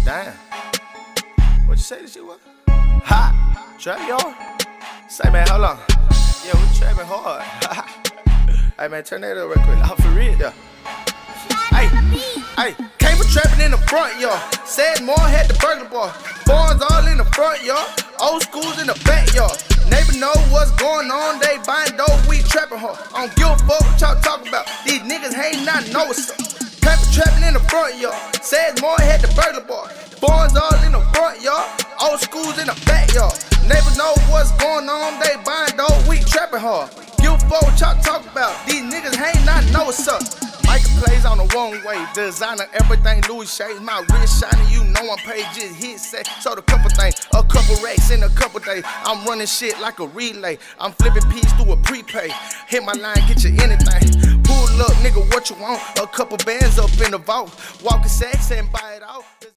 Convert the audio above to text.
Damn. What you say this shit was? Ha! Trap y'all? Say, man, hold on. Yeah, we trapping hard. Hey, man, turn that up real quick. For real? Yeah. Hey, came from trapping in the front, y'all. Said more, had the burglar bar. Barns all in the front, y'all. Old schools in the back, y'all. Neighbor know what's going on, they buying dope, we trapping hard. I don't give a fuck what y'all talking about. These niggas hating, I know what's up. Came from trapping in the front, y'all. Said more, had the burglar bar. Barns all in the front, y'all. Old schools in the back, y'all. Neighbors know what's going on, they buying dope, we trapping hard. Give a fuck what y'all talking about. These niggas hating, I know what's up. Micah plays on the one way, designer everything Louis shades. My wrist shining, you know I'm paid, just hit set. Sold a couple things, a couple racks in a couple days. I'm running shit like a relay. I'm flipping peas through a prepay. Hit my line, get you anything. Pull up, nigga, what you want? A couple bands up in the vault. Walking sacks and buy it out.